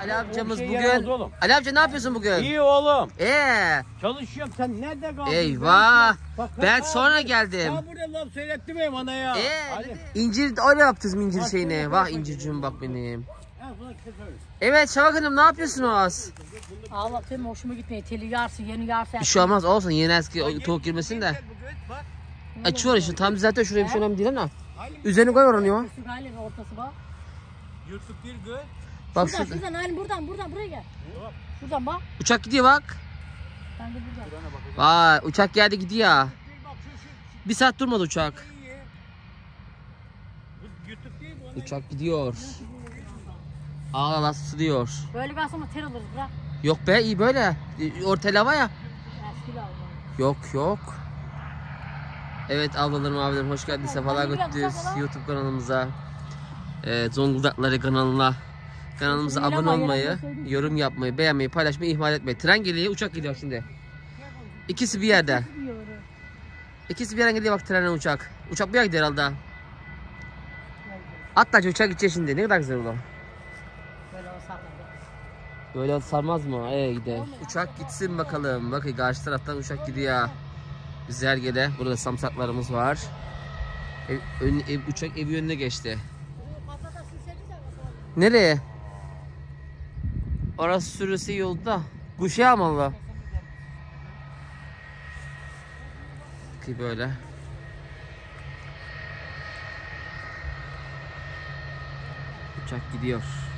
Ali amcamız şey bugün. Ali amca ne yapıyorsun bugün? İyi oğlum. Çalışıyorum. Sen nerede kaldın? Eyvah. Ben sonra geldim. Ya burada laf söyletti mi bana ya? İncir öyle yaptınız mı incir şeyini? Vah incircim bak benim. Evet Şafak Hanım ne yapıyorsunuz? Ağlatayım hoşuma gitmiyor. Teli yarsın, yeni yarsın. Bir şey olmaz olsun yeni eski tavuk girmesin de. Açıyor işte tam zaten şuraya bir şey önemli değil ama. Üzerine koy var onu ya. Ortası bak. Yırtık değil göl. Bak şuradan Halim buradan buraya gel. Şuradan bak. Uçak gidiyor bak. Ben de buradan. Vay uçak geldi gidiyor. Bir saat durmadı uçak. Uçak gidiyor. Ağla diyor. Böyle kalsam ter alırız bırak. Yok be iyi böyle. Orta hava ya. Yok. Evet ablalarım abilerim hoş geldiniz. Sefalar götürdünüz YouTube kanalımıza. Zonguldakları kanalımıza abone olmayı, yorum yapmayı, beğenmeyi, paylaşmayı ihmal etmeyin. Tren geliyor, uçak geliyor şimdi. İkisi bir yerde. İkisi bir yerden geliyor bak trenle uçak. Uçak bir yer gidiyor herhalde. Atla uçak gidecek şimdi. Ne kadar güzel olur. Böyle sarmaz mı? Gider. Uçak gitsin bakalım. Bakın karşı taraftan uçak gidiyor. Güzel gele. Burada samsaklarımız var. Uçak evi önüne geçti. Nereye? Orası sürüsü yolda. Kuşa amalı. Ki böyle. Uçak gidiyor.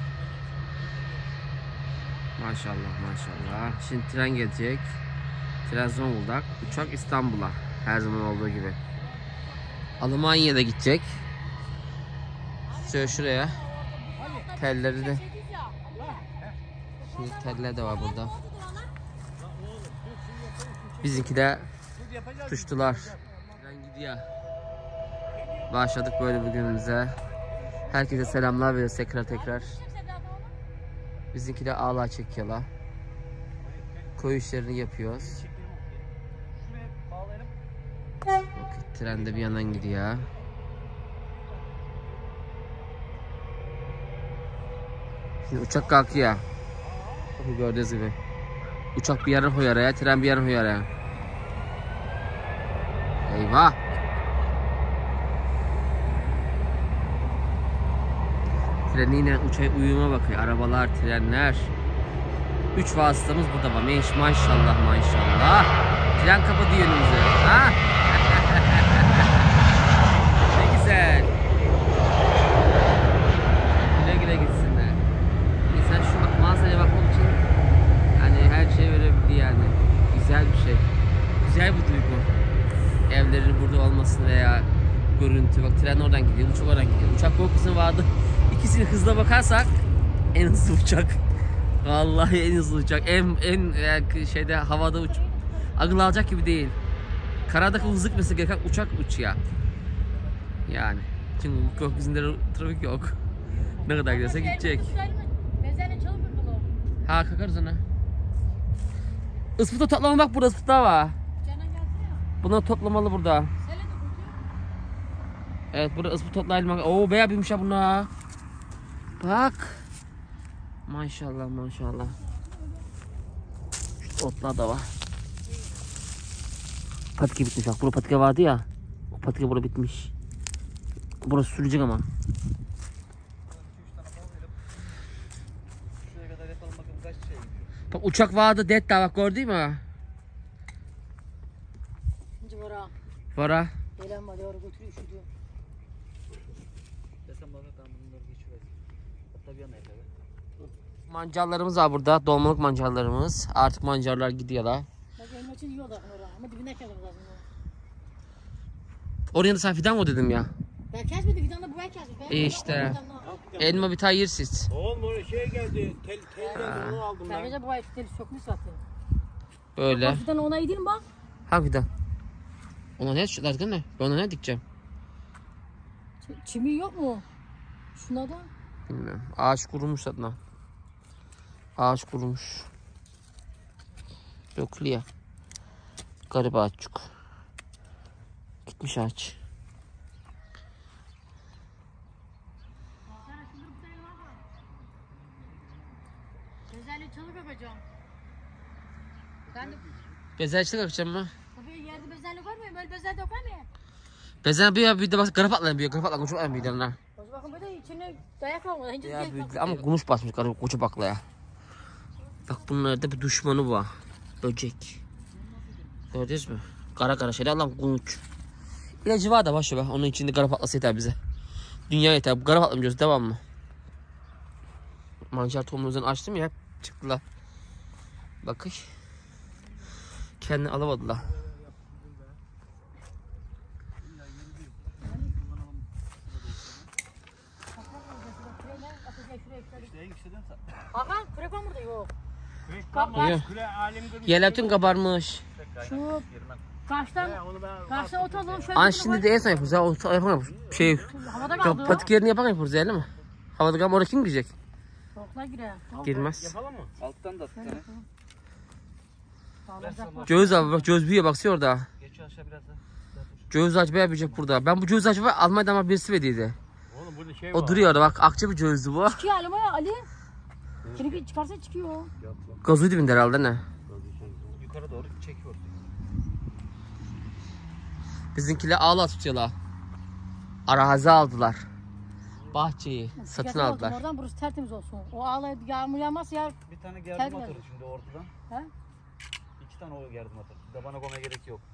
Maşallah. Şimdi tren gelecek. Tren Zonguldak. Uçak İstanbul'a. Her zaman olduğu gibi. Almanya'da gidecek. Şöyle şuraya. Telleri de. Şimdi teller de var burada. Bizimki de tutuştular. Tren gidiyor. Başladık böyle bugünümüze. Herkese selamlar veriyoruz tekrar. Bizimki de ağla çekiyorlar. Koyu işlerini yapıyoruz. Bakın tren de bir yandan gidiyor. Şimdi uçak kalkıyor. Bakın gördüğünüz gibi. Uçak bir yarın hoyaraya, tren bir yarın hoyaraya. Eyvah! Treniyle uçağa uyuma bakıyor. Arabalar, trenler. 3 vasıtamız burada var. Maşallah. Tren kapatıyor önümüzü. Ha? Ne güzel. Güle gitsinler. İnsan şu manzaraya bakmak için hani her şey verebiliyor yani. Güzel bir şey. Güzel bir duygu. Evlerin burada olması veya görüntü. Bak tren oradan gidiyor, uçak oradan gidiyor. Uçak korkusunu vardı. İkisini hızla bakarsak en hızlı uçak. Vallahi en hızlı uçak. En şeyde havada akıl alacak gibi değil. Karadaki hızlı gitmesi gereken uçak uçuyor. Yani. Çünkü gökyüzünde trafik yok. Ne kadar giderse gidecek. Ha kalkarız ona. Ispıta toplama bak burada ıspıta var. Bunlar toplamalı burada. Evet burada ıspıta toplayalım. Oo bayağı büyümüş ya bunlar. Bak. Maşallah. Şu otlar da var. Patike bitmiş bak. Burada patike vardı ya. O patike burada bitmiş. Burası sürecek ama. Bak uçak vardı det daha bak gördün mü? Şimdi Vara. Gelen var doğru götürüyor şu diyor. Mancarlarımız var burada. Dolmalık mancarlarımız. Artık mancarlar gidiyorlar. Bak elma için iyi oldu ama dibine kalır lazım. Oraya da sen fidan mı dedim ya? Ben kesmedim fidanla bu ben kesmedim. İşte. Elma bir tane yersiz. Oğlum oraya şey geldi. Tel geldi onu aldım ben. Sadece bu ay teli sökmüş zaten. Böyle. Bak fidan ona iyi değil mi bak? Hangi fidan? Ona ne çıkar değil mi? Ben ona ne dikeceğim? Çimi yok mu? Şuna da. Bilmiyorum. Ağaç kurumuş zaten. Ağaç kurumuş. Dökülüyor. Garip ağaççık. Gitmiş ağaç. yapacağım. Ben de Bezelçilik akşam mı? tabii yerde bezellik var mı? Böyle bezel dokar mı? Bezel bir de bak garip atlan bir garip atlan çok önemli lan. O bakın böyle içine dayak var mı? Hinci Ya dayak var. büyüdü ama kunuş basmış garip koca baklaya. Bak bunlarda bir düşmanı var. Böcek. Gördünüz mü? Kara şeyler lan kunuç. İlacı var da başı be. Onun içinde garip atlası yeter bize. Dünya yeter. Garip atlamıyoruz devamlı. Mancar tohumumuzdan açtım ya. Çıktılar. Bakın. Kendini alamadılar. Hakan kürek var burada yok. İyi. Küre alim kırmış. Yerler kabarmış. Şu karşıdan karşıdan oturalım şöyle. An şimdi de en son yapıyoruz ya. O yapalım. Şey, Havada kaldı. patik yerini yapan yapıyoruz değil mi? Havada kalma oraya kim girecek? Soğuklar girer. Girmez. Yapalım mı? Alttan da at bir tane. Göz abi bak göz büyüyor baksıyor orada. Geç aşağı biraz da. Göz ağacı bayağı büyüyecek burada. Ben bu göz ağacı var Almanya'dan ama birisi verdiydi. Oğlum burada şey var. O duruyor orada bak akça bir gözlü bu. Çıkıyor Ali mi Ali? Çünkü çıkarsa çıkıyor. Gazı dibinde herhalde ne? Yukarı doğru çekiyor. Bizimkiler ağla tutuyorlar. Arazi aldılar. Bahçeyi satın Çıkarsa aldılar. oradan burası tertemiz olsun. O ağlayıp yağmur yağmazsa ya. Bir tane Gel gerdim gel. atarız şimdi ortadan. He? 2 tane o gerdim atarız. Bir de bana koymaya gerek yok.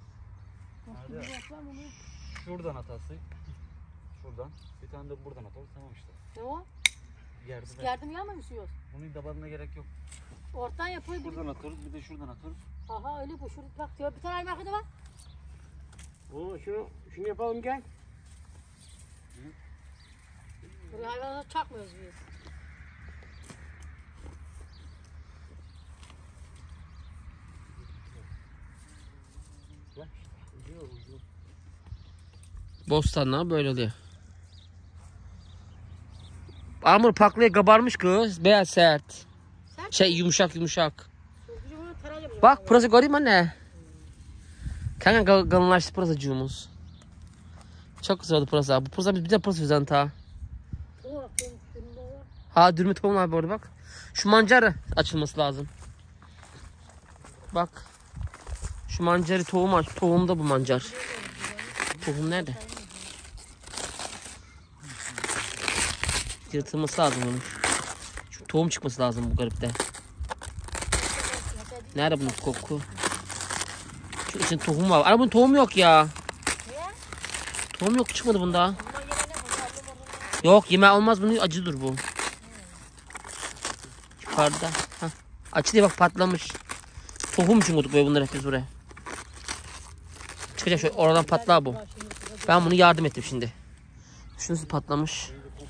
Şuradan atası. Şuradan. Bir tane de buradan atarız. Tamam işte. Ne o? Gerdim. Yardım yağmıyor musunuz? Bunun dabanına gerek yok. Ortadan yapıyor. Şuradan atarız. Bir de şuradan atarız. Aha öyle bu. Şurada bak diyor. Bir tane ayım arkada var. Oo, şunu yapalım gel. Buraya hayvanları çakmıyoruz biz. Bostanlar böyle oluyor. Amur paklaya kabarmış kız. Beyaz sert. Sert Şey yumuşak yumuşak. Biz bunu tarayacağız. Bak burası göreyim anne. Kanka kalınlaştı pırasacığımız. Çok güzel oldu pırasa. Bu pırasa bir de pırasa yüzden ta. Ha dürümü tohum abi orada bak. Şu mancarı açılması lazım. Bak. Şu mancarı tohum aç. Tohumda bu mancar. Tohum nerede? Yırtılması lazım onun. Şu tohum çıkması lazım bu garipte. Nerede bunun koku? Şu için tohum var. Ama bunun tohum yok ya. Tohum yok çıkmadı bunda. Yok yeme olmaz bunun acıdır bu. Yukarıda. Hah. Açılıyor bak patlamış. Tohum için koyduk böyle bunları hepimiz buraya. Çıkacak şöyle oradan patlar bu. Ben bunu yardım ettim şimdi. Şurası patlamış.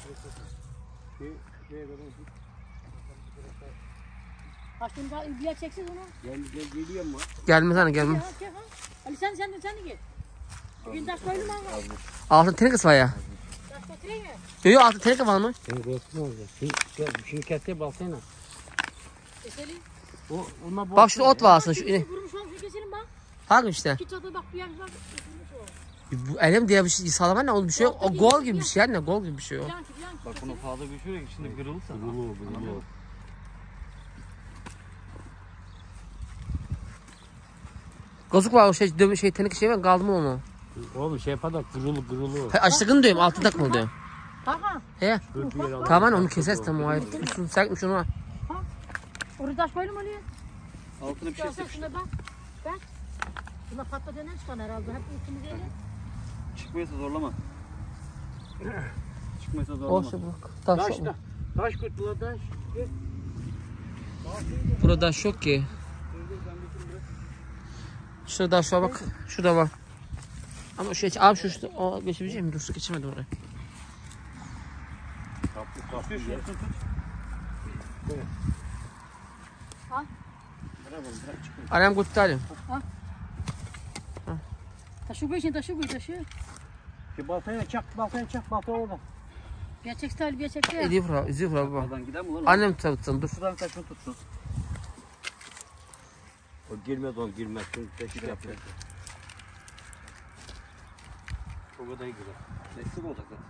Başka bir yer çeksiniz onu. Geliyor mu? Gelmez hani gelmez. Ali sen de git. Bugün taş koydum ama. Altın tenekesi var ya. Taş götüreyim mi? Yok yok altın teneke var mı? Senin resmi olacak. Şimdi keseye baksana. Keselim. Ona Bak şurada ot var aslında. Şu, Vurmuş olmuş keselim bak. hangi işte? İki çatı bak bir yer bak. Bu elim diye bir şey sağlaman ne? O bir şey yok. O gol gibi bir şey yani. Gol gibi bir şey o. Yan Bak bunu fazla güçlüyor ki şimdi kırılırsa. Bunu. Gazık var o şey teneke şey var kaldı mı onu? Oğlum şey yapar da kırılı. Açlıkını diyorum altın takmalı diyorum. Hakan. He. Tamam onu keseriz tamam. Hayır. Üstünü serkmiş onu var. Oraya taş koydum Ali. Altına bir şey Görsek sıkıştı. şuna bak. Bak. Buna patladığından çıkan herhalde. Hep ikimiz eli. Çıkmaysa zorlama. Çıkmaysa zorlama. Olsun bak. Taş Taş yok. da. Taş kurtula taş. Burada taş yok ki. Şurada taş var bak. Şurada var. Ama şu abi şu o geçebilecek mi? Dur su geçemedim oraya. Kapıyor şu. Al. Bırak çıkın. Annem kurtarıyor. Taşı koy şimdi taşı. Baltaya çak balta orada. Gerçek style gerçek ya. Ediyor bura, izliyor bura baba. Oradan gider mi lan? Annem tutsun dur. Şuradan taşını tutsun. O girmez. Çünkü teşvik yapıyor. O kadar iyi girer. Destek olacak zaten.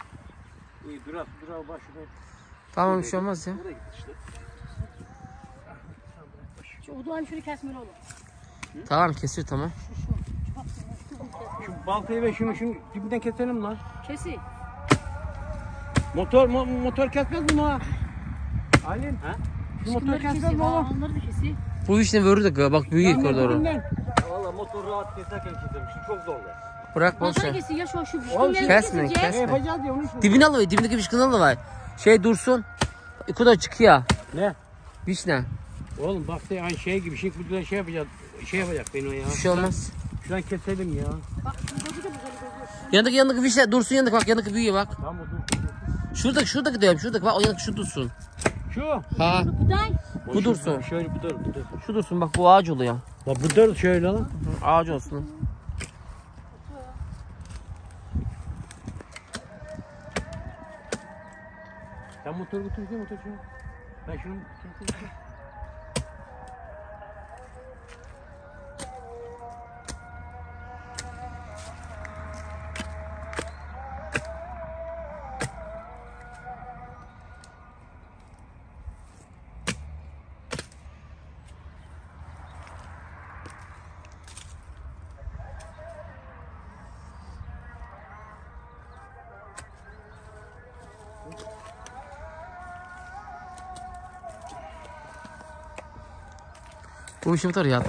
İyi dur al başına. Tamam bir şey olmaz ya. Buraya gitti işte. Şu uduğun şunu kesmeli olur. Tamam kesiyor tamam. Şu baltayı ve şunu dibinden keselim lan. Kesi. Motor kesmez mi ha? Aylin. Ha? Şu motor Şunları kesmez kesi. mi oğlum? Onları da kesi. Bu vişne vurur da bak büyüyor yukarı doğru. Valla motor rahat keserken keserim. Şimdi çok zorlu. Bırak boş Motoru ver. kesi ya şu Oğlum, fışkınları kesme, keseceğiz. kesme. Ne yapacağız diye onu işte. Dibini al, dibindeki vişkını al var. Şey dursun. Yukarıda çıkıyor. Ne? Vişne. Oğlum bak de aynı şey gibi. Şimdi buradan şey yapacağız. Şey yapacak beni o ya. Bir şey olmaz. Şuradan keselim ya. Bak gözü de güzel gözü. Yanındaki vişne dursun yanındaki bak yanındaki büyüyor bak. Tamam o dur. Şuradaki diyorum şuradaki bak o yanındaki şu dursun. Şu. Ha. Buday. Bu dursun. Şöyle bu dur. Şu dursun bak bu ağaç oluyor. Bak bu dur şöyle lan. Ağaç olsun. Sen motoru götürsene motor şunu. Ben şunu keseyim. Bu işim var ya.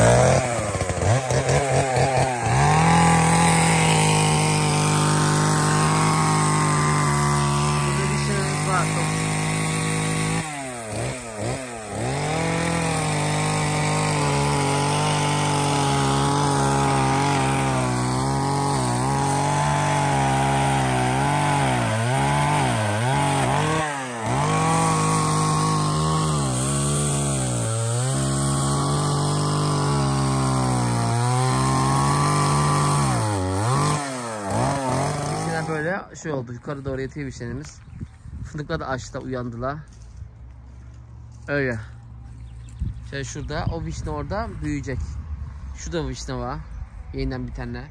Böyle şey oldu yukarı doğru yatıyor vişnelerimiz. Fındıklar da açta uyandılar. Öyle. Şey şurada o vişne orada büyüyecek. Şurada vişne var. Yeniden bir tane.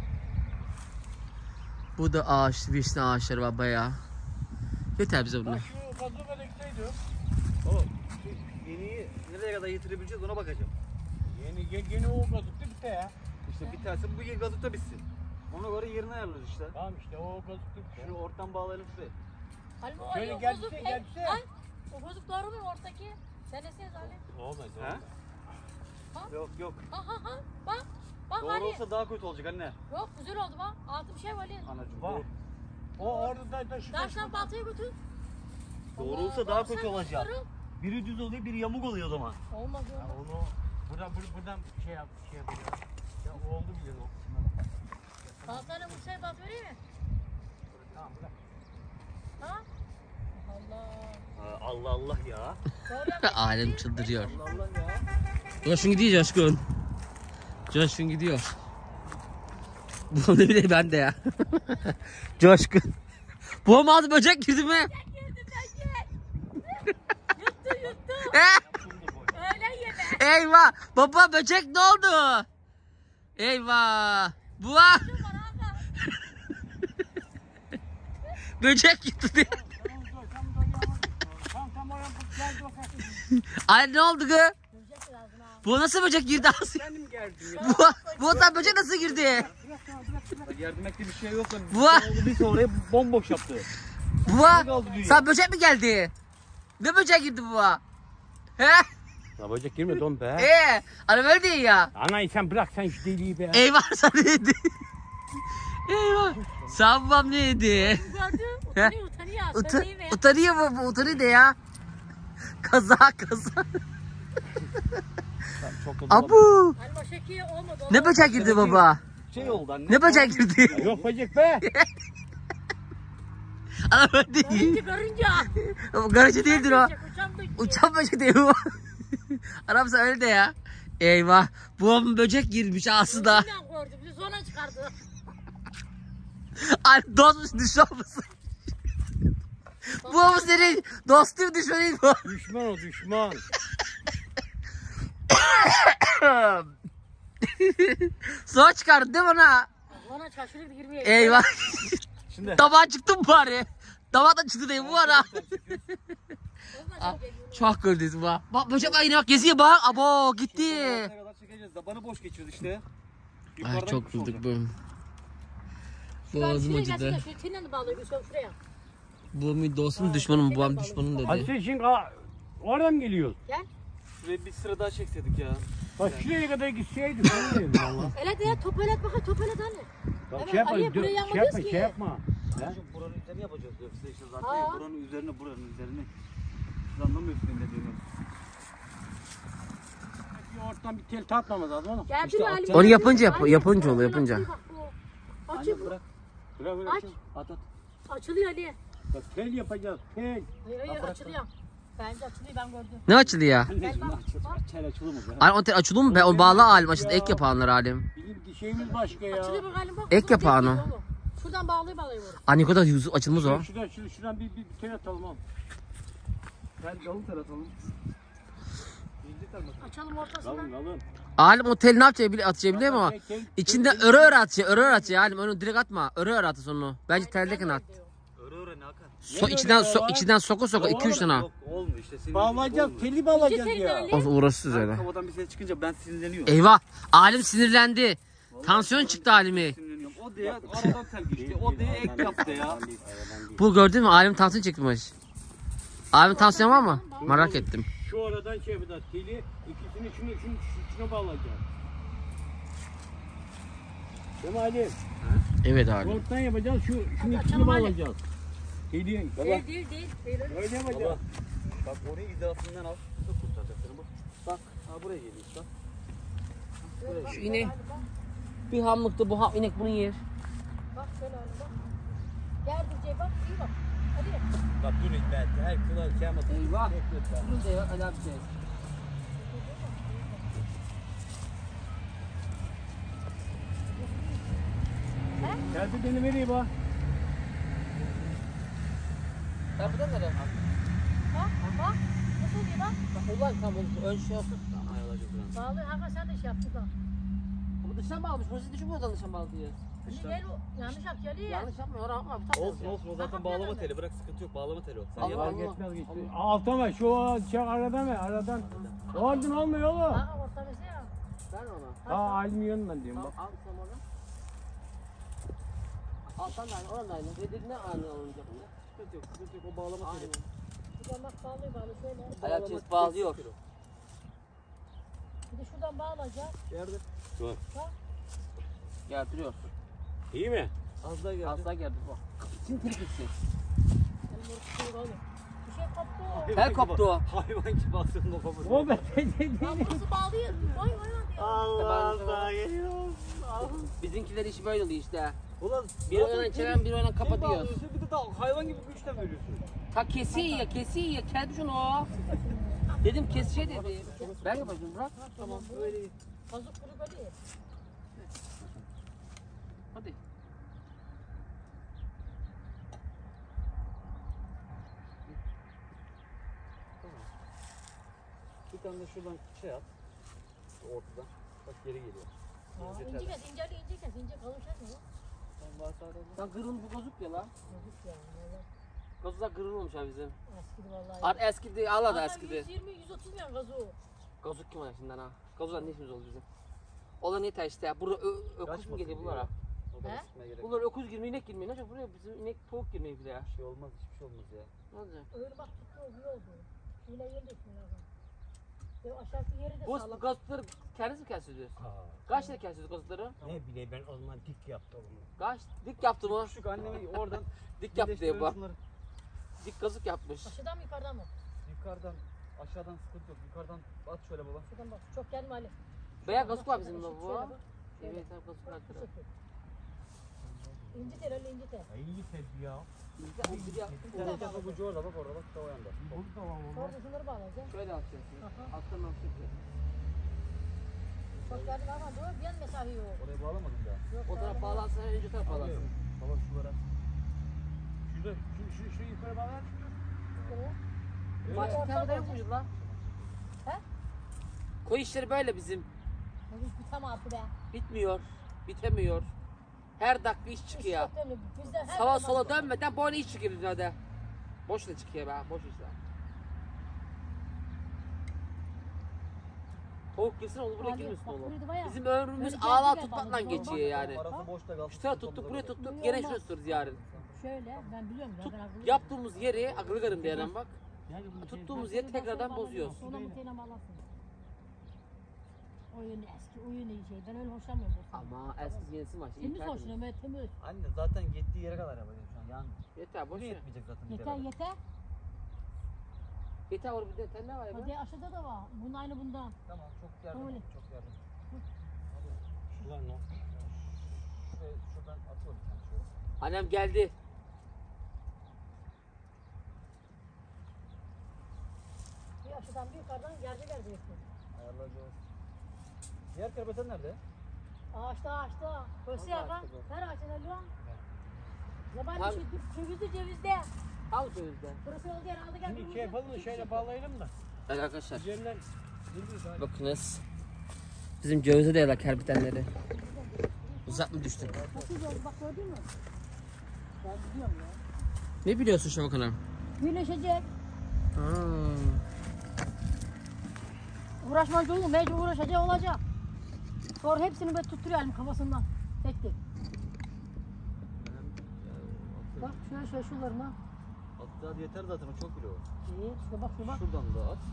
Bu da ağaç, vişne ağaçları var bayağı. Yeter bize bunlar. Şu gazı bekleydi. Oğlum yeniyi nereye kadar getirebileceğiz ona bakacağım. Yeni o gazıktı bitti ya. İşte biterse bu gazete bitsin. Ona göre yerini ayarlarız işte. Tamam işte o gazıktı bitti. Şunu ortadan bağlayalım şuraya. Halim Şöyle o gelse, bozuk. gelse. Ay, o bozuk doğru mu ortaki? Sen nesiniz Halim? Olmaz He? Yok yok. Ha ha ha. Bak. Bak Doğru Halim. olsa daha kötü olacak anne. Yok güzel oldu bak. Altı bir şey var Halim. Anacığım Bak. doğru. O orada da şu. Taştan baltayı götür. Doğru Allah, olsa daha bak kötü sen olacak. kuşları- Biri düz oluyor biri yamuk oluyor o zaman. Olmaz Ya olmaz. onu buradan şey yapıyor. Ya o oldu bile o. Baltayla bu şey balt vereyim mi? Tamam bırak. Ha? Allah. Allah Allah ya. Doğru yapmışsın. Alem çıldırıyor. Allah Allah ya. Coşkun gidiyor Coşkun. Coşkun gidiyor. Bu ne bileyim ben de ya. Coşkun. Bu olmadı böcek girdi mi? Yuttu yuttu. Öyle yeme. Eyvah. Baba böcek ne oldu? Eyvah. Bu böcek gitti diye. Tamam oraya geldi o kadar. Ay ne oldu kız? Görecek birazdan ha. Bu nasıl böcek girdi ağzına? Kendim geldim ya. Bu otan böcek nasıl girdi? Yardım ettiği bir şey yok. Bu Olduysa orayı bomboş yaptı. bu sen böcek mi geldi? Ne böcek girdi bu? He? Ya böcek girmedi oğlum be. Ana böyle değil ya. Anayı sen bırak sen şu deliği be. Eyvah sen ne yedi? Eyvah. Sen babam ne yedi? Gördün? Utanıyor utanıyor. Söyleyeyim mi? Utanıyor bu utanıyor de ya. Kaza. Çok da Abu. Hani o şekil olmadı. Ne böcek girdi baba? Şey oldu anne. Ne böcek girdi? Yok böcek be. Ana böyle değil. Karınca. Garajı değildir o. Uçan böcek. Uçan böcek değil bu. Anam sen öyle de ya. Eyvah. Bu böcek girmiş ağzına. Ucundan gördü. Bizi sonra çıkardı. Ay dostmuş düşman mısın? Bu senin dostum düşmanıydı bu. Düşman o düşman. Sonra çıkardın değil mi ona? Ona şaşırdı girmeye. Eyvah. Şimdi Tabağa çıktı mı bari? Tabak da çıktı değil mi bu ara? Çok gördünüz bak. Bak böcek var yine bak geziyor bak. Abo gitti. Ne kadar çekeceğiz? Zabanı boş geçiyoruz işte. Ay çok güldük bu. Boğazım Boğazım acıdı. acıdı. Şu tinle bağlıyoruz şuraya. Bu dostum düşmanım, babam düşmanım dedi. Hadi şimdi oradan mı geliyor? Şuraya bir sıra daha çekseydik ya. Bak şuraya kadar gitseydik. Valla. Elet ya topalet bakın topalet anne. Bak Evet, şey yapma, Ali, buraya şey yanmadınız yapma, ki. şey yapma. Şimdi buranın üzerine yapacağız diyor size işte zaten. Ha. Buranın üzerine Siz anlamıyorsunuz ne dediğimi. Bir ortadan bir tel tatmamız lazım oğlum. Gel İşte bir atacağım. halim. Onu yapınca oluyor, yapınca. Açıl. Bırak bırak. Aç. At. Açılıyor Ali. Bak tel yapacağız, tel. Hayır açılıyor. Bence açılıyor ben gördüm. Ne açıldı ya? Anneciğim bak, bak. tel açılır mı be? Ay o açıldı mı? Ben o bağlı halim açıldı. Ek yapanlar halim. Bizim şeyimiz başka ya. Açılıyor bakalım bak. Ek yapağını. Oğlum. Şuradan bağlayıp alayım onu. Ay ne kadar yüzü açılmaz o. Şuradan bir tel atalım oğlum. Gel davul taratalım. Açalım ortasından. Kalın. Halim o tel ne atacak biliyor musun? İçinden öre atacak halim. Onu direkt atma. Öre at onu. Bence teldeken at. Öre ne Hakan? İçinden soka 2-3 tane. Yok olmuyor işte. Senin Bağlayacağız, olmuyor. teli bağlayacağız İki tel ya. öyle. O uğraşsız öyle. Havadan bir ses çıkınca ben sinirleniyorum. Eyvah. Halim sinirlendi. Tansiyon çıktı halimi. Sinirleniyorum. O diye aradan tel geçti. O diye ek yaptı ya. Bu gördün mü? Halim tansiyon çıkmış. Halim tansiyon var mı? Merak ettim. Şu aradan şey yapacağız, teli ikisini şuna bağlayacağız. Değil mi Ali? Evet halim. Ortadan yapacağız, şunun ikisini Açalım Ali. bağlayacağız. Teli, Değil. öyle yapacağız. Baba. Bak orayı hizasından al. Çok kurtaracak seni bu. Bak. Ha buraya geliyor işte. Şu ineği. Bir hamlıkta bu inek bunu yer. Bak şöyle Ali bak. Gel Durcay bak iyi bak. Hadi. Bak dur ben her kulağı kıyamadım. Eyvah. Durun da eyvah. Hadi abi şey. Geldi beni vereyim ha. Kapıdan nereye? Bak bak. Nasıl oluyor bak. Bak ulan tam ön şey olsun. Bağlıyor. Hakan sen de şey yaptın bak. Bu dıştan bağlamış. Burası dışı buradan dıştan bağlıyor. Şimdi gel o. Yanlış yaptı Ali. Yanlış yapma. Oraya yapma. Olsun olsun o zaten bağlama teli bırak sıkıntı yok bağlama teli o. Sen Allah yap. Allah. Geçmez geçti. Alta mı? Şu şey arada mı? Aradan. Oradan olmuyor oğlum. Hakan orta mesela. Ver ona. Aa Ali'nin yanından diyorum bak. Al sen onu. Alttan da aynı. Oradan da aynı. Dediğine aynı olunca. Sıkıntı yok sıkıntı yok o bağlama teli. Şuradan bak bağlıyor şöyle. Ayak çiz bağlıyor. Bir de şuradan bağlayacağız. Geldi. Getiriyor. İyi mi? Az daha geldi. Az daha geldi bak. Şimdi trik gitsin. Elim orta şey bağlıyor. Bir şey koptu. Her koptu o. Hayvan gibi atıyorsun o babası. O be. Lan burası bağlıyor. Oy oy oy. Allah Allah geliyor. Bizimkiler işi böyle oluyor işte. Ulan Bir oynan çelen bir oynan kapatıyor. bağlıyorsun, bir de daha hayvan gibi güçle veriyorsun. Ta kesiyor ya. Kendi şunu. Dedim kesiyor dedi. Ben yapacağım bırak. Tamam böyle. Kazık kuru böyle. Hadi. Bir tane de şuradan şey at. Ortadan. Bak geri geliyor. İnce kes, ince kes, ince kalın kes mi? Sen varsa arada. Lan kırılmış bu gozuk ya lan. Yazık ya. Vallahi Gozuklar kırılmamış abi bizim. eskidi vallahi. Ar eskidi, Allah da Adam eskidi. 120 130 milyon gazu. Gozuk kim var şimdiden ha? Gozuklar ne işimiz oldu bizim? Olan yeter işte ya. Burada öküz mü geliyor bunlara? O da He? sıkmaya gerek yok. Bunlar öküz girmiyor, inek girmiyor. Ne olacak buraya? Bizim inek tavuk girmiyor bile ya. Bir şey olmaz hiçbir şey olmaz ya. Ne olacak? Öyle bak tuttu iyi oldu. Şöyle yerde şimdi lazım. Aşağısı yeri de Bu sağlam. gozukları kendiniz mi kesiyorsunuz? Kaç lira kesiyorsunuz gozukları? Ne bileyim ben o zaman dik yaptım onu. Kaç? Dik yaptı mı? Küçük annemi oradan Dik yaptı diye bu. birleştiriyoruz şunları. Dik gazık yapmış. Aşağıdan mı yukarıdan mı? Yukarıdan aşağıdan sıkıntı yok. Yukarıdan at şöyle baba. Şuradan bak. Çok gelme Ali. Beyaz gazık var bizim de Şöyle bu. bak. Evet, gazık var. İnci tel öyle inci tel. İyi tedbir ya. Telefon takı ucu orada bak orada bak da o yanda. Burada var onlar. Orada şunları bağlayacağız. Şöyle atacaksın. Aha. Alttan atacaksın. Çok geldi ama dur bir an mesafe yok. Oraya bağlamadın daha. Yok, O taraf bağlansın, önce taraf bağlansın. Baba şulara. Şurada şu yukarı bağlar. Başka tane yok muydu lan? He? Koyu işleri böyle bizim. Hiç bitemez be. Bitmiyor, bitemiyor. Her dakika iş çıkıyor. Çok önemli. Bizde her Sağa zaman sola çok- dönmeden böyle iş çıkıyor bizde. Boşuna çıkıyor be, boş işler. Tavuk girsin olur buraya Hadi, girmesin bak oğlum. buraya da bayağı. Bizim ömrümüz Böyle ağla geldi tutmakla geldi, geçiyor olmaz. yani. Arası boşta kalsın. Şu tarafa tuttuk buraya tuttuk gene şuraya tutarız yarın. Şöyle ben biliyorum ya. Ben akıllı. Yaptığımız yeri agregarım diyelim bak. Tuttuğumuz yeri tekrardan bozuyoruz. Sonra mutluyla bağlasın. Oyun eski oyun iyi şey. Ben öyle hoşlanmıyorum. bu. Ama eski yenisi var. İyi Temiz tertemiz. hoşlanıyorum böyle temiz. Anne zaten gittiği yere kadar yapacağım şu an. Yani Yeter boş buraya ver. yetmeyecek zaten. bir Yeter yere. yeter. Yeter orada bir de ten ne var ya? Hadi aşağıda da var. Bunun aynı bundan. Tamam çok yardım. Öyle. Çok yardım. Ulan o. Şuradan atıyorum sen şöyle. Annem geldi. Bir aşağıdan bir yukarıdan gerçek yapıyor. Ayarlayacağız. Diğer karbeten nerede? Ağaçta. Köşe yakan. Her ağaçta lan. Yabancı Tam- şey cevizli cevizde. Al sözde. Burası oldu yer aldı geldi. Şimdi şey yapalım da şöyle bağlayalım da. Evet arkadaşlar. Üzerinden Bakınız. Bizim cevize de yalar kerbitenleri. Uzak mı düştük? Nasıl oldu bak gördün mü? Ben biliyorum ya. Ne biliyorsun Şevak Hanım? Birleşecek. Aa. Uğraşmacı olur. Mecbur uğraşacak olacak. Sonra hepsini böyle tutturuyor elim kafasından. Tek tek. Bak şöyle şuralarına. Hatta yeter zaten o çok bile o. İyi. Şuraya bak şuraya bak. Şuradan da at.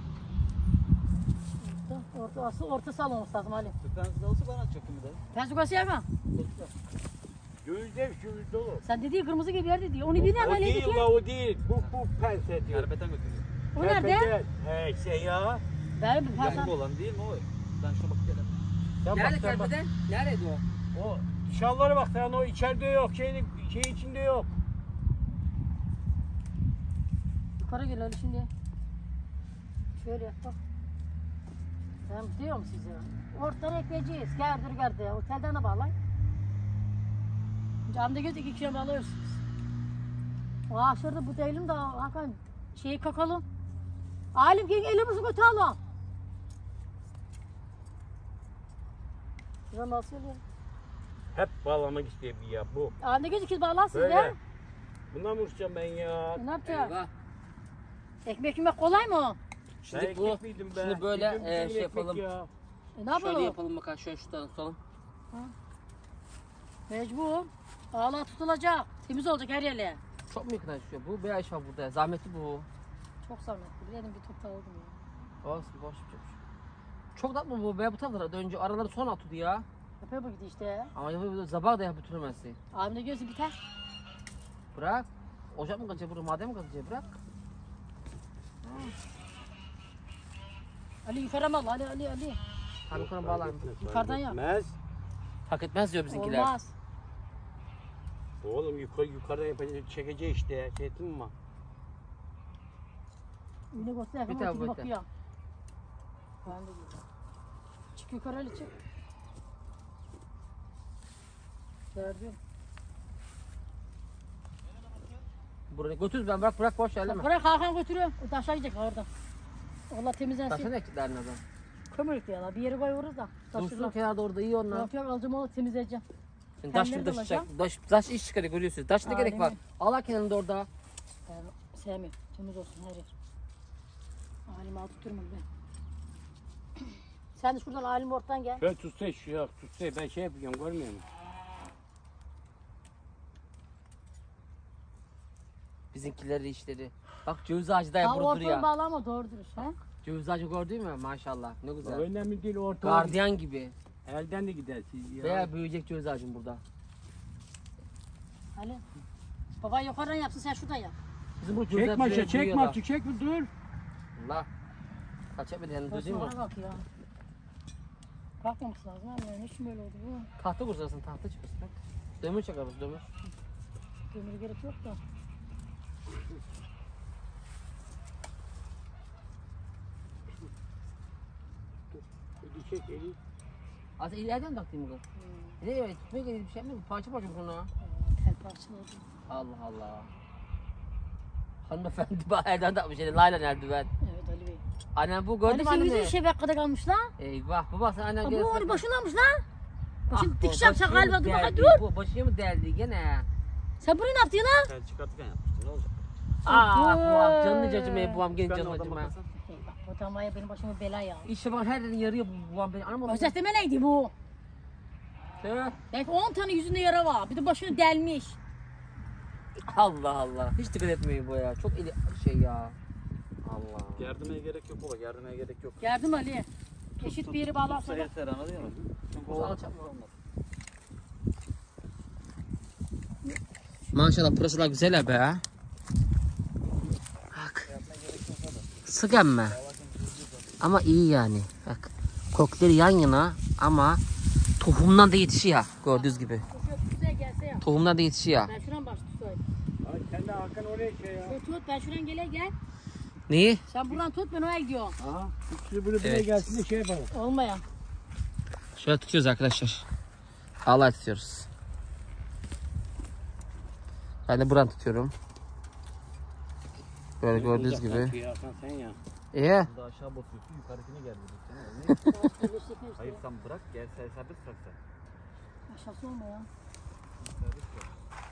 Ortası almamız lazım Ali. Bir tanesi olsa ben atacaktım bir de. Pensukası yapma. Göğüzde göğüz dolu. Sen dediği kırmızı gibi yer dedi. Onu bir O Ali değil dedi. la o değil. Bu pense diyor. Karbeten götürüyor. O nerede? He şey ya. Ben bir Yankı olan değil mi o? Ben şuna bak gelelim. Sen Nerede bak, sen bak. kerbiten? Nerede o? O dışarılara bak sen o içeride yok. Şey içinde yok. Yukarı gel Ali şimdi. Şöyle yap bak. Ben diyorum size. Ortadan ekleyeceğiz. Gerdir. Otelden de bağlay. Camda göz 2 kilo bağlıyorsunuz. O ağaçlarda bu değilim de Hakan şeyi kakalım. Alim ki elimizi götürelim. Şuradan nasıl oluyor? Hep bağlamak istiyor bir ya bu. Camda göz 2 bağlarsınız Böyle. ya. Bundan mı uçacağım ben ya? Ne yapacaksın? Eyvah. Ekmek yemek kolay mı? Şimdi Ben bu ekmek miydim ben? şimdi böyle Yedim bütün şey ekmek yapalım. ya. Ne yapalım? Şöyle yapalım bakalım şöyle şuradan tutalım. Mecbur. Ağlar tutulacak. Temiz olacak her yerle. Çok mu yakınlaşıyor? Bu bir ay var burada. Zahmetli bu. Çok zahmetli. Bileydim bir top daha oldum ya. Olsun boş bir şey. Çok tatlı bu. Ben bu taraflara önce araları son atıyordu ya. Yapıyor bu gidi işte ya. Ama yapıyor zabah da yapıtırmazsın. Abimde gözü biter. Bırak. Ocak mı kaçacak burada? Madem mi kaçacak? Bırak. Ali yukarı mı al? Ali. Hadi yukarı bağlayalım. Yukarıdan yap. Gitmez. Hak etmez diyor bizimkiler. Olmaz. Oğlum yukarıda yapacak çekeceği işte. Şey ettin mi? Yine göster yakın Bir tane oturup boyuta. bakıyor. Ben de güzel. Çık yukarı Ali çık. Gördüm. Buraya götür ben bırak boş yerleme. Bırak Hakan götürüyor. O taşa gidecek orada. Allah temizlensin. Taşın ektiklerin adam. Kömürlük diyorlar. Bir yere koyuyoruz da. Dursun Taşırlar. kenarda orada iyi onlar. Yok alacağım onu temizleyeceğim. Şimdi taş Telleri bir de taşıyacak. alacağım. Taş iş çıkarıyor görüyorsunuz. Taş ne gerek var? Aynen. Allah kenarında orada. Ben sevmiyorum. Temiz olsun her yer. Halimi al tutturma ben. Sen de şuradan halim ortadan gel. Şöyle tutsa şu ya. Tutsa ben şey yapıyorum görmüyor musun? Bizimkileri işleri. Bak ceviz ağacı da Ha burada ortadan duruyor. bağlama doğrudur. Ha? Ceviz ağacı gördün mü? Maşallah. Ne güzel. Önemli değil orta. Gardiyan gibi. Elden de gidersiniz ya. Veya büyüyecek ceviz ağacım burada. Ali. Baba yukarıdan yapsın sen şuradan yap. Bizim bu ceviz Çekme ağacı aşağı çekme büyüyorlar. artık çekme dur. Allah. Kaç etmedi yani düzeyim mi? Bana bak ya. Kalkmaması lazım abi. Ne için böyle oldu bu? Tahta kursarsın tahta çıkırsın. Dömür çakarız dömür. Kömür gerek yok da. Hadi çek eli. Aslında ileriden taktım bu. Ne demek? Tutmaya gelip bir şey mi? Parça parça bunu. Tel parçalı oldu. Allah Allah. Hanımefendi bana elden takmış yani laylan eldiven. Evet Ali Bey. Annem bu Ali gördün mü sen yüzün annemi? şey dakikada kalmış lan. Eyvah baba sen annen Bu gelirsin. onu başına almış lan. Başını Ah, dikiş yapsa başıma galiba dur bakayım deldi, dur. Bu başıma mı deldi gene? Sen burayı ne yaptın lan? Sen çıkartırken yapmıştın ne olacak? Ah Dur. bu canını cacımaya buam genç Ben canını oradan acımaya. bakarsan. Bak Hipopotam var ya benim başıma bela ya. İşte bak her yerini yarıyor bu babam beni. Anam Özetleme neydi bu? He? Belki 10 tane yüzünde yara var. Bir de başını delmiş. Allah Allah. Hiç dikkat etmeyin bu ya. Çok şey ya. Allah. Gerdimeye gerek yok baba. Gerdimeye gerek yok. Yardım Ali. Eşit bir yeri bağlarsa Tutsa da. yeter anladın mı? Çünkü O o alçak olmaz. Maşallah pırasalar güzel be. Bak. Sık emme. Ama iyi yani. Bak. Kokleri yan yana ama tohumdan da yetişiyor. Gördüğünüz gibi. Şu tutsa gelse ya. Tohumdan da yetişiyor. Ben şuradan baş tutayım. Ay sen de Hakan oraya şey ya. Şu tut ben şuradan gel. Neyi? Sen buradan tut ben oraya gidiyorum. Aha. Üçlü böyle buraya Evet. gelsin de şey yapalım. Olmayan. Şöyle tutuyoruz arkadaşlar. Allah tutuyoruz. Ben de buradan tutuyorum. Böyle gördüğünüz gibi. Ya, Hakan sen ya. İyi. da aşağı basıyorsun yukarıdakine gel dedik. Hayır sen bırak gel sen serbest bırak sen. Aşağısı olma ya. Serbest bırak.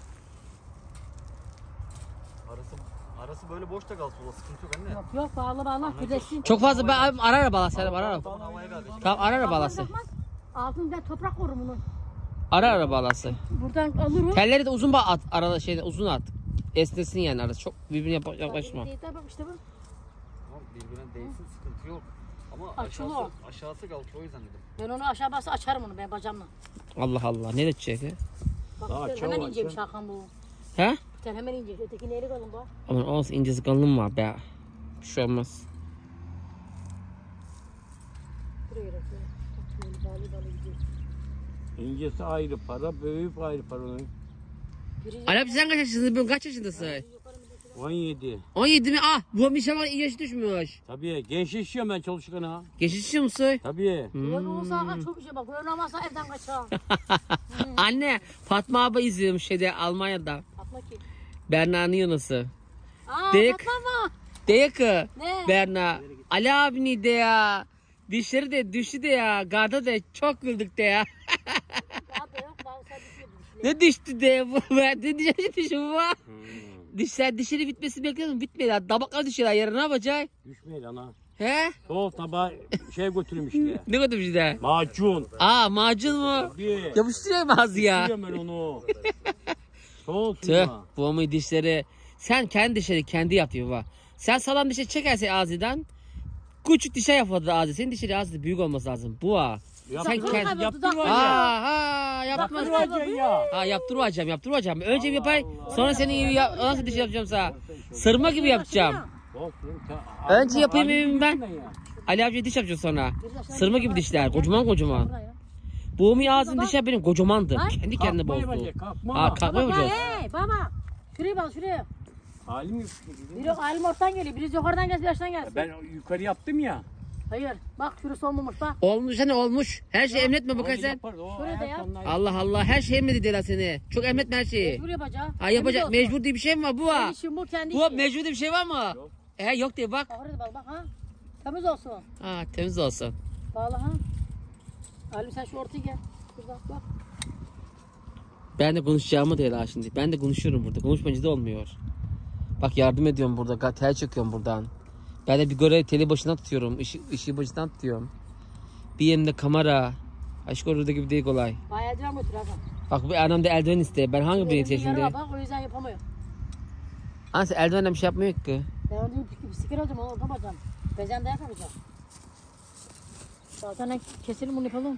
Arası böyle boşta kalsın o sıkıntı yok anne. Yok bağla güzelsin. Çok fazla ben ara bağla Selim ara. Tamam havaya kaldır. Tamam ara bağlasın. Altında toprak korur bunu. Ara bağlasın. Buradan alırım. Telleri de uzun at arada şeyde uzun at. Esnesin yani arası. Çok birbirine yaklaşma. Bak işte bu. Tamam birbirine değsin sıkıntı yok. Ama Açılı o. aşağısı kalkıyor o yüzden dedim. Ben onu aşağı basa açarım onu ben bacağımla. Allah Allah. Ne edecek? He? Bak Daha tel çok hemen var, inceymiş çok. Hakan bu. He? Tel hemen ince. Öteki neyle kalın bak. Aman olsun incesi kalınım var be. Bir şey olmaz. Buraya bırak. Bak böyle balı gidiyor. İncesi ayrı para, büyüğü ayrı para. Biri Ali abi sen kaç yaşındasın? Ben kaç yaşındasın? 17. 17 mi? Ah bu bir şey var yaş düşmüş. Tabii genç yaşıyorum ben çalışırken ha. Geçişiyor musun? Tabii. Böyle olsa Hakan çok güzel bak. Böyle olmazsa evden kaçar. Anne Fatma abi izliyormuş şeyde Almanya'da. Fatma ki. Berna'nın Yunus'u. Aa Dek. Fatma mı? Diye ki Ne? Berna. Ali abini de ya. Dişleri de düştü de ya. Garda da çok güldük de ya. Daha da yok. Daha sen düşüyordun. Ne düştü de bu? Ben de dişleri düştü bu. Dişleri bitmesi bekliyorum. Bitmedi. Dabaklar düşüyorlar yarın ne yapacak? Düşmeyin ana. He? Sol tabağa şey götürüm işte. Ne kadar bir şey de? Macun. Aa macun mu? Tabii. Yapıştırıyor mu ağzı ya? Biliyorum ben onu. Sol Tüh. suya. Bu ama dişleri. Sen kendi dişleri kendi yapıyor bak. Sen sağlam dişe çekersen ağzından. Küçük dişe yapadı ağzı. Senin dişleri ağzı büyük olması lazım. Bu ha. Sen kendi... Yaptırma Ha yapmaz. Yaptırmayacaksın ya. Ha yaptıracağım. Önce bir yapayım. Sonra senin nasıl diş yapacağım sana? Sırma gibi yapacağım. Önce yapayım evim ben. Ali abiye diş yapacağım sonra. Sırma gibi dişler. Kocaman. Buraya. Buğumun ağzının dişler benim kocamandı. Lan. Kendi kendine Kalkma bozdu. bence, kalkma. Ha kalkma Baba yapacağız. hey baba. Şuraya bak şuraya. Halim yok. Biri alim ortadan geliyor. Birisi yukarıdan gelsin aşağıdan gelsin. Ben yukarı yaptım ya. Hayır. Bak şurası olmamış bak. Olmuş hani olmuş. Her şey emretme bakar sen. Şuraya da yap. Allah Allah her şey emredi diyorlar seni. Çok emretme her şeyi. Mecbur yapacağım. Ha yapacak Temiz olsun. mecbur diye bir şey mi var bu ha? Kendi işim bu kendi Bu işim. mecbur diye bir şey var mı? Yok. Yok diye bak. Bak oraya da bak ha. Temiz olsun. Ha temiz olsun. Bağla ha. Alim sen şu ortaya gel. Şuradan bak. Ben de konuşacağımı değil ha şimdi. Ben de konuşuyorum burada. Konuşmacı da olmuyor. Bak yardım ediyorum burada. Tel çekiyorum buradan. Ben de bir görev teli başına tutuyorum. Işığı başından tutuyorum. Bir yerinde kamera. Aşk orada gibi değil kolay. Bayağı eldiven götür Hakan. Bak bu annem de eldiven istiyor. Ben hangi birini Elimde yetişeyim yara şimdi? var, bak o yüzden yapamıyor. Anası eldivenle bir şey yapmıyor ki. Ben onu bir stiker alacağım onu kapatacağım. Bezen de yapamayacağım. Zaten keselim bunu yapalım.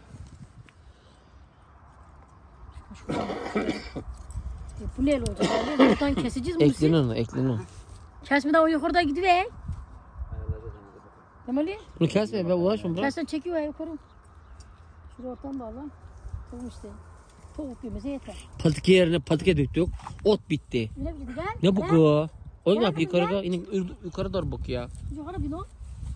Bu ne olacak? Yani buradan keseceğiz mi? Eklen onu, eklen onu. Kesmeden o yukarıda gidiyor. Ayarlayacağız onu. Demeli. Bunu kesme ben uğraşma bırak. Kessen çekiyor ya yukarı. Şuraya ortadan bağla. Tamam işte. Tavuk yemesi yeter. Patike yerine patike döktük. Ot bitti. Ne bileyim gel. Ne bu Gel. ku? Oyun Gel yap kızım, yukarı gel. doğru. İnin yukarı doğru bak ya. Yukarı bin o.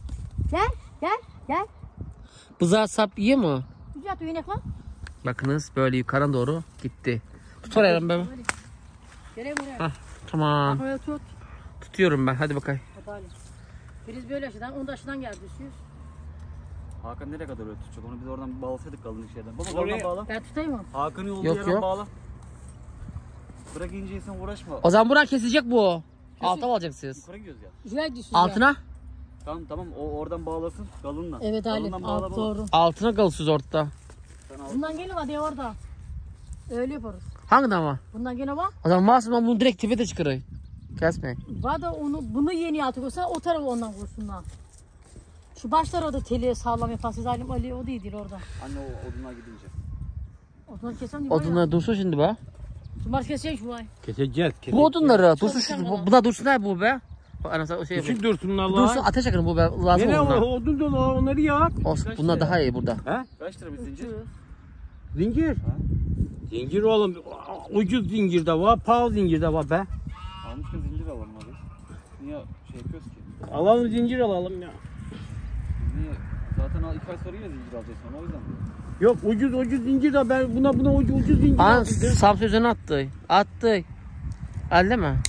Gel. Bızağı sap yiyor mu? Güzel at inek lan. Bakınız böyle yukarı doğru gitti. Tut oraya ben. Geleyim oraya. Hah tamam. Oraya tut. Tutuyorum ben. Hadi bakayım. Hadi. Biriz böyle aşıdan, onu da aşıdan geldi düşüyor. Hakan nereye kadar öyle tutacak? Onu biz oradan bağlasaydık kalın şeyden. Baba Oraya- oradan bağla. Ben tutayım mı? Hakan'ın olduğu Yok, yerden yok. bağla. Bırak inceyi sen uğraşma. O zaman buradan kesecek bu. Alta mı alacaksınız? Yukarı gidiyoruz ya. Güzel düşüyor. Altına? Tamam o oradan bağlasın kalınla. Evet Halim. Kalından bağla Alt baba. doğru. Altına kalsız ortada. Sen al. Bundan gelin hadi orada. Öyle yaparız. Hangiden ama? Bundan gene bak. O zaman masum bunu direkt tepede çıkarayım. Kesme. Var da bunu yeni altı koysa o tarafı ondan koysunlar. Şu başları da teli sağlam yapan siz Halim Ali o değil orada. Anne o odunlar gidince. Odunları kesem diye Odunlar dursun şimdi be. Cumartesi kesecek şu ay. Keseceğiz. Bu odunları dursun Çalışan şimdi. kadar. Bu da dursun ha bu be. Bak anasını o şey yapayım. Küçük dursunlar Dursun lan. ateş yakın bu be. Lazım Nene onlar. odun dolu onları yak. Olsun bunlar daha iyi burada. He? Kaç lira bir zincir? Zincir. Zincir oğlum. Ucuz zincir de var, pahalı zincir de var be. Almışken zincir alalım abi. Niye şey yapıyoruz ki? Alalım zincir alalım ya. Niye? Zaten 2 ay sonra yine zincir alacağız sonra o yüzden. Yok ucuz zincir de ben buna ucuz zincir An aldım. Samsun üzerine attı. Attı. Elde mi?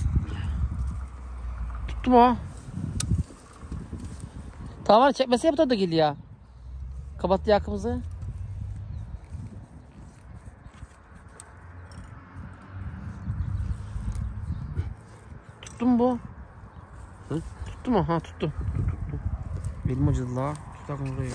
Tuttu mu o? Tamam çekmese bu da geliyor. Kapattı yakımızı. Tuttu mu bu? Hı? Tuttu mu? Ha tuttu. Benim acıdı la. Tutak burayı.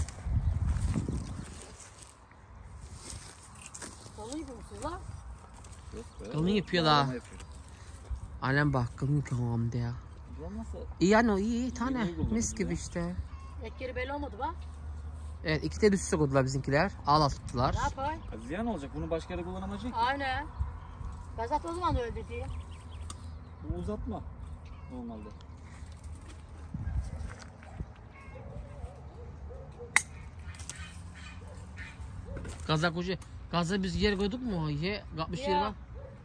Kalın gibi misiniz lan? Kalın yapıyor la. Alem bak kalın kıvamda diye. Bu nasıl? İyi yani iyi tane. Mis gibi işte. Ekleri belli olmadı bak. Evet 2 tane üst üste koydular bizimkiler. Ağla tuttular. Ne yapayım? Ziyan olacak. Bunu başka yere kullanamayacak. Aynen. Ben zaten o zaman öyle diyeyim. Bu uzatma. Normalde. Gaza koca. Gaza biz yer koyduk mu? Ye. Kapmış Ya. yeri var.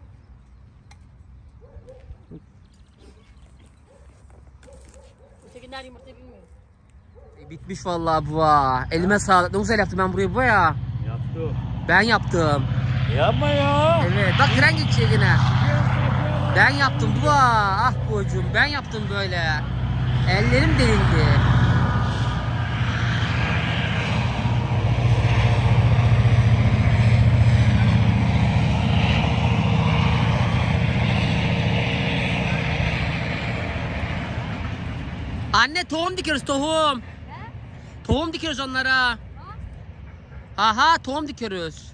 Ötekiler yumurta bilmiyor. Bitmiş vallahi bu ha. Elime sağlık. Ne güzel yaptım ben burayı bu ya. Yaptı. Ben yaptım. Yapma ya. Evet. Bak tren geçiyor yine. Ben yaptım bu ha. Ah bocuğum ben yaptım böyle. Ellerim delindi. Anne tohum dikiyoruz tohum. Tohum dikiyoruz onlara. Aha tohum dikiyoruz.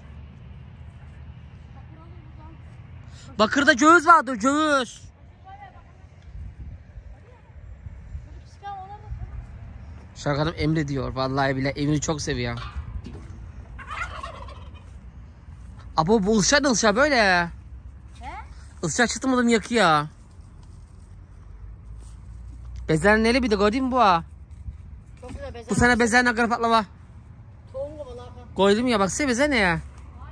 Bakırda ceviz vardı ceviz. Şarkı Emre diyor. Vallahi bile Emre'yi çok seviyor. Abo bu ılşa böyle. Ilşa çıktı mı yakıyor. Bezler neli bir de gördün mü bu ha? Çok güzel bezen. Bu sene bezer ne kadar patlava. Tohum kovalar. Koydum ya bak size bezer ne ya?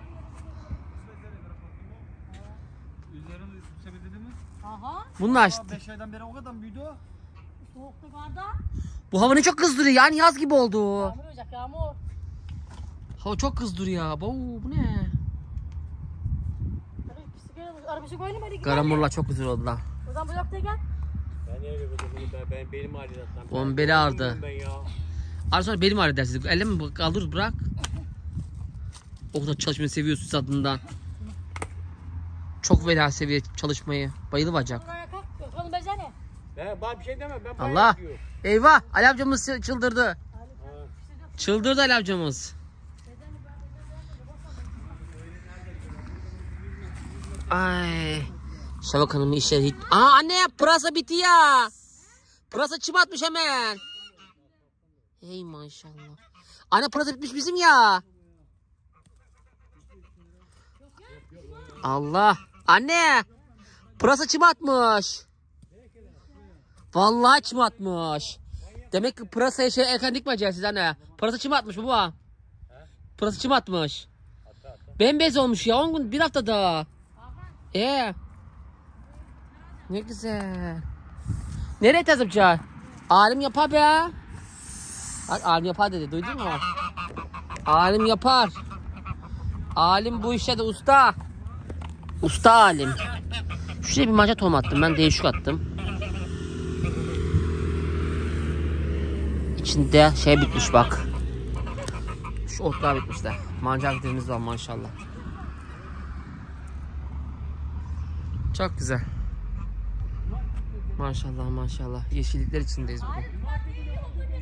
Üzerinde sebebini mi? Aha. Bunu da açtı. 5 aydan beri o kadar büyüdü o. Soğukta karda. Bu hava ne çok kızdırıyor yani yaz gibi oldu. Yağmur olacak yağmur. Hava çok kızdırıyor. Bu ne? Hadi bisiklet arabası koyalım hadi gidelim. Karamurlar çok güzel oldu la. O zaman bu yaptığı gel. Ben niye gördüm ben benim ailetten. Oğlum beli ağrıdı. Ben ya. Ara sonra belim ağrı dersiniz. Elle mi kaldır bırak. O kadar çalışmayı seviyorsun tadından. Çok vela seviye çalışmayı. Bayılı bacak. Buraya kalk. Bakalım bezen ne? Ben bana bir şey deme ben Allah. bayağı diyorum. Eyvah Ali amcamız çıldırdı. Çıldırdı Ali amcamız. Ay. Şevak Hanım'ın işleri hiç... Aa anne pırasa bitti ya. Pırasa çim atmış hemen. Ey maşallah. Anne pırasa bitmiş bizim ya. Allah. Anne. Pırasa çim atmış. Vallahi çim atmış. Demek ki pırasaya şey erken dikmeyeceğiz siz anne. Pırasa çim atmış baba. Pırasa çim atmış. Bembeyaz olmuş ya 10 gün bir hafta daha. Ne güzel. Nereye tezipçi? Alim yapar be. Bak alim yapar dedi duydun mu? Alim yapar. Alim bu işe de usta. Usta alim. Şuraya bir manca tohum attım ben değişik attım. İçinde şey bitmiş bak. Şu otlar bitmişler. Mancar gidimiz var maşallah. Çok güzel. Maşallah maşallah. Yeşillikler içindeyiz bugün.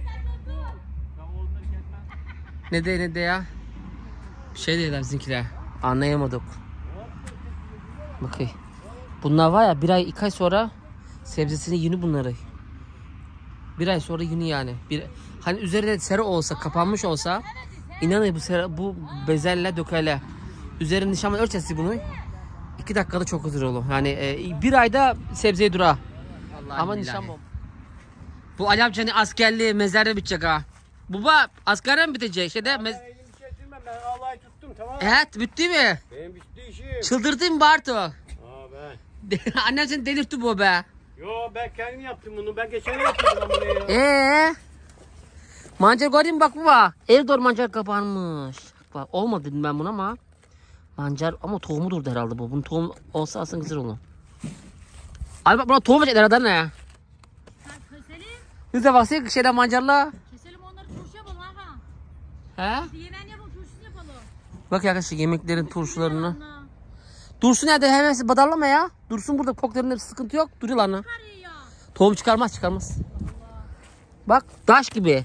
Ne de ya? Bir şey dediler bizimkiler. Anlayamadık. Bakayım. Bunlar var ya 1 ay 2 ay sonra sebzesini yeni bunları. 1 ay sonra yeni yani. Hani üzerinde sera olsa, kapanmış olsa inanın bu bezelle dökerler. Üzerine nişanlı örtesi bunu. 2 dakikada çok hazır olur. Yani 1 ayda sebzeyi durar. Ama nişan bu. Bu Ali amcanın askerliği mezarda bitecek ha. Baba askere mi bitecek? Ben Allah'ı tuttum, tamam mı? Evet bitti mi? Benim bitti işim. Çıldırdın mı Bartu? Ben. Annem seni delirtti bu be. Yo, ben kendim yaptım bunu. Ben geçen ay yaptım bunu ya. Mancar gördün mü bak baba. Ev doğru mancar kapanmış. Bak olmadı dedim ben buna ama. Mancar ama tohumu durdu herhalde bu. Bunun tohum olsa aslında güzel olur. Abi bak buna tohum verecekler herhalde ne? Keselim. Biz de baksana şeyden mancarla. Keselim onları turşu yapalım aga. He? Yemeğini yapalım turşusunu yapalım. Bak arkadaşlar yemeklerin turşularını. Dursun nerede hemen badallama ya. Dursun burada koklarında bir sıkıntı yok. Duruyor lan. Tohum çıkarmaz. Bak taş gibi.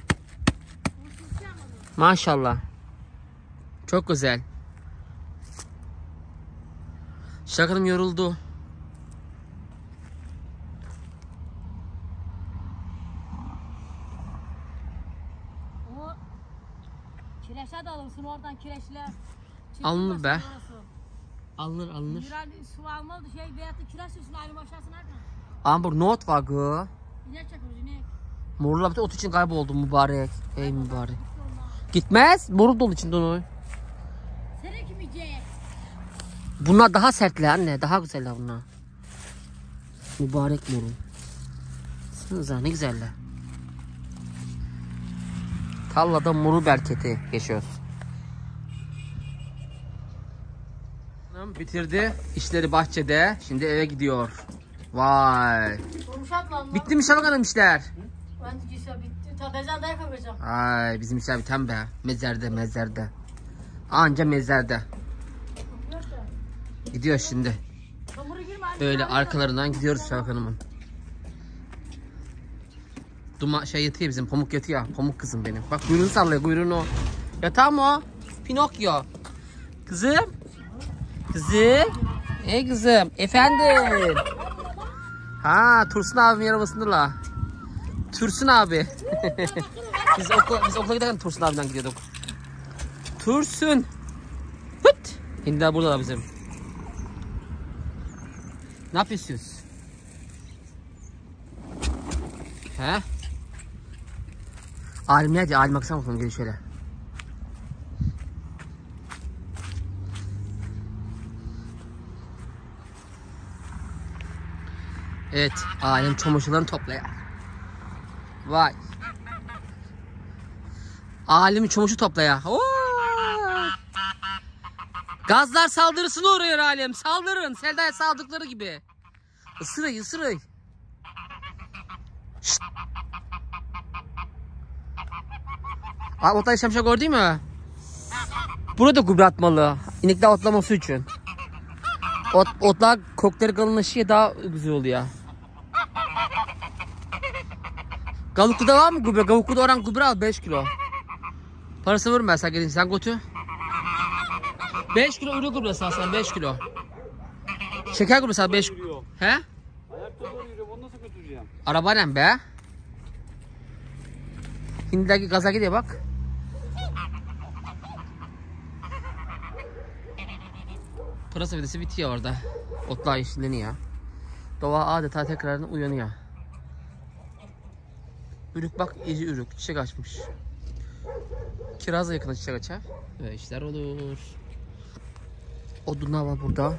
Maşallah. Çok güzel. Şakanım yoruldu. O kireçler de alırsın oradan kireçler. Alınır be. Alınır. Miral su almalı veyahut da kireç susun ayrı başlasın nereden? Ambur not var gı. İnek çakıyoruz inek. Morla bir ot için kayboldu mübarek. Ey mübarek. Gitmez. Moru dolu içinde onu. Seni kim yiyecek? Bunlar daha sertler anne. Daha güzeller bunlar. Mübarek moru. Baksanıza ne güzeller. Tallada moru berketi geçiyoruz. Bitirdi işleri bahçede. Şimdi eve gidiyor. Vay. Bitti mi Şafak Hanım işler? Ben güzel bitti. Mezarda yakacağım. Ay bizim işler biten be. Mezarda. Anca mezarda. Gidiyor şimdi. Böyle arkalarından gidiyoruz Şafak Hanım'ın. Yatıyor bizim Pamuk yatıyor. Pamuk kızım benim. Bak kuyruğunu sallıyor kuyruğunu. Yatağı mı o? Pinokyo. Kızım. Ey kızım. Efendim. Ha Tursun abimin arabasında la. Tursun abi. biz okula giderken Tursun abiden gidiyorduk. Tursun. Hıt. Hindiler burada da bizim. Ne yapıyorsunuz? He? Alim nerede? Alim baksana bakalım gelin şöyle. Evet, alim çamaşırlarını toplaya. Vay. Alim çamaşır toplaya. Oo! Gazlar saldırısına uğruyor alim. Saldırın. Selda'ya saldıkları gibi. Isırıy. Şşt. Abi otlar yaşamışa gördün mü? Burada gübre atmalı. İnekler otlaması için. Otlar kokları kalınlaşıyor daha güzel oluyor. Gavuklu'da var mı gübre? Gavuklu'da oran gübre al 5 kilo. Parası var mı ben sana gelin sen götür. 5 kilo ürün gübresi al sana 5 kilo. Şeker gübresi al 5 kilo. He? Ayakta yürüyorum, onu nasıl götüreceğim? Arabayla be. Hindideki gaza gidiyor bak. Pırasa videsi bitiyor orada. Otlar işleniyor. Doğa adeta tekrardan uyanıyor. Ürük bak iyice ürük. Çiçek açmış. Kiraz da yakında çiçek açar. Ve işler olur. Odunlar var burada.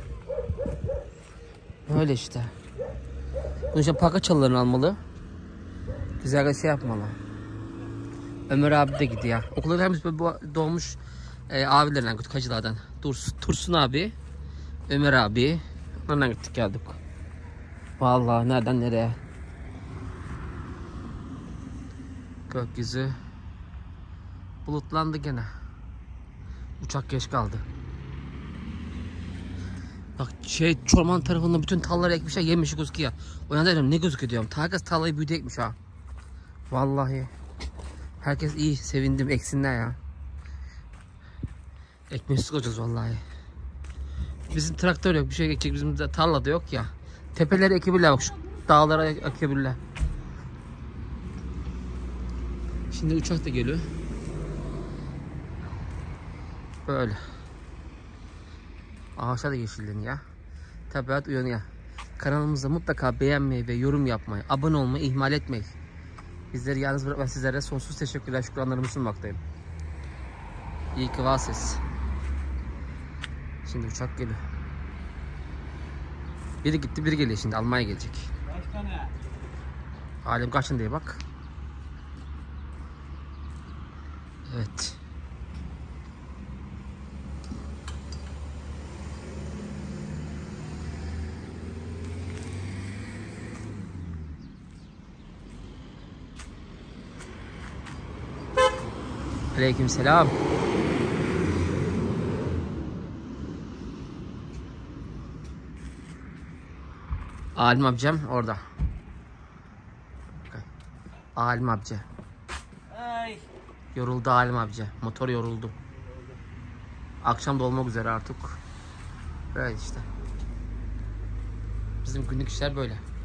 Öyle işte. Bunun için parka çalılarını almalı. Güzel bir şey yapmalı. Ömer abi de gidiyor. Okulda hepimiz doğmuş abilerinden gittik hacılardan. Tursun abi, Ömer abi. Ondan gittik geldik. Vallahi nereden nereye. Gökyüzü bulutlandı gene. Uçak geç kaldı. Bak Çorman tarafında bütün talları ekmişler yemiş gözüküyor. O yanda dedim ne gözüküyor diyorum. Herkes tarlayı büyüdü ekmiş ha. Vallahi. Herkes iyi sevindim eksinler ya. Ekmeksiz olacağız vallahi. Bizim traktör yok, bir şey ekecek, bizim de tarla da yok ya. Tepeleri ekebilirler bak, şu dağlara ekebilirler. Şimdi uçak da geliyor. Böyle. Ağaçlar da yeşilleniyor ya. Tabiat uyanıyor. Kanalımızda mutlaka beğenmeyi ve yorum yapmayı, abone olmayı ihmal etmeyin. Bizleri yalnız bırakmayan sizlere sonsuz teşekkürler, şükranlarımı sunmaktayım. İyi ki varsınız. Şimdi uçak geliyor. Biri gitti, biri geliyor şimdi. Almanya gelecek. Kaç tane? Alem kaçın diye bak. Evet. Aleykümselam. Alim amcam orada. Alim amca. Ay. Yoruldu Alim amca. Motor yoruldu. Akşam da olmak üzere artık. Böyle işte. Bizim günlük işler böyle.